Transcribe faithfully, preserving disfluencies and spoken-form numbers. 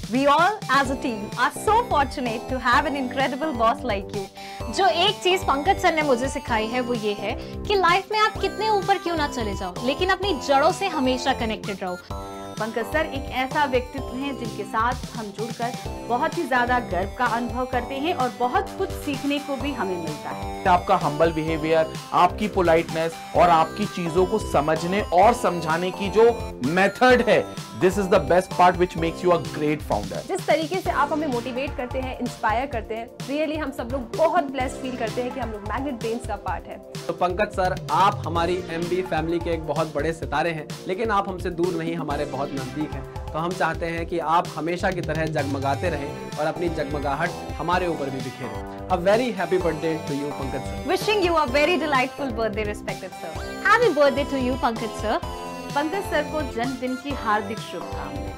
We all as a team are so fortunate to have an incredible boss like you. जो एक चीज Pankaj sir ने मुझे सिखाई है वो ये है कि लाइफ में आप कितने ऊपर क्यों ना चले जाओ, लेकिन अपनी जड़ों से हमेशा कनेक्टेड रहो। पंकज सर एक ऐसा व्यक्तित्व हैं जिनके साथ हम जुड़कर बहुत ही ज्यादा गर्व का अनुभव करते हैं और बहुत कुछ सीखने को भी हमें मिलता है। आपका हम्बल बिहेवियर, आपकी पोलाइटनेस और आपकी चीजों को समझने और समझाने की जो मेथड है, this is the best part which makes you a great founder. जिस तरीके से आप हमें मोटिवेट करते हैं, इंस्पायर करते हैं, रियली हम सब लोग बहुत ब्लेस्ड फील करते हैं कि हम लोग मैग्नेट ब्रेन्स का पार्ट है। तो पंकज सर, आप हमारी एमबी फैमिली के एक बहुत बड़े सितारे हैं, लेकिन आप हमसे दूर नहीं, हमारे बहुत नजदीक हैं। तो हम चाहते हैं कि आप हमेशा की तरह जगमगाते रहें और अपनी जगमगाहट हमारे ऊपर भी बिखेरें। A very happy birthday to you Pankaj sir. Wishing you a very delightful birthday respected sir. Happy birthday to you Pankaj sir. Pankaj sir को जन्मदिन की हार्दिक शुभकामनाएं।